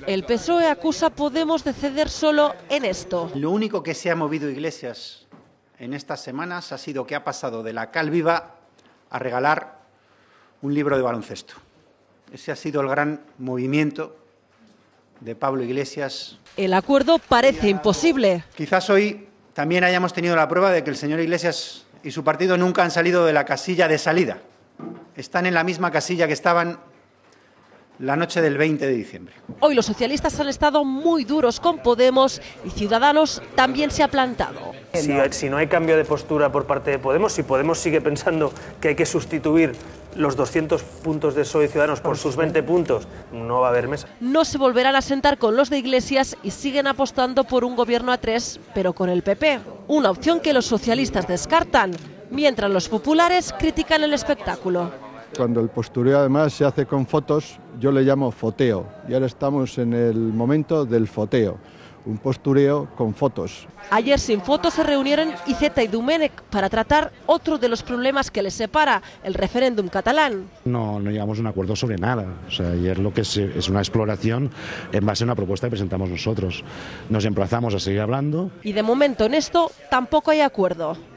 El PSOE acusa a Podemos de ceder solo en esto. Lo único que se ha movido Iglesias en estas semanas ha sido que ha pasado de la cal viva a regalar un libro de baloncesto. Ese ha sido el gran movimiento de Pablo Iglesias. El acuerdo parece imposible. Quizás hoy también hayamos tenido la prueba de que el señor Iglesias y su partido nunca han salido de la casilla de salida. Están en la misma casilla que estaban la noche del 20 de diciembre. Hoy los socialistas han estado muy duros con Podemos y Ciudadanos también se ha plantado. Si no hay cambio de postura por parte de Podemos, si Podemos sigue pensando que hay que sustituir los 200 puntos de PSOE y Ciudadanos por sus 20 puntos, no va a haber mesa. No se volverán a sentar con los de Iglesias y siguen apostando por un gobierno a tres, pero con el PP. Una opción que los socialistas descartan, mientras los populares critican el espectáculo. Cuando el postureo además se hace con fotos, yo le llamo foteo. Y ahora estamos en el momento del foteo, un postureo con fotos. Ayer sin fotos se reunieron Iceta y Domènech para tratar otro de los problemas que les separa, el referéndum catalán. No llegamos a un acuerdo sobre nada. O sea, ayer lo que es una exploración en base a una propuesta que presentamos nosotros. Nos emplazamos a seguir hablando. Y de momento en esto tampoco hay acuerdo.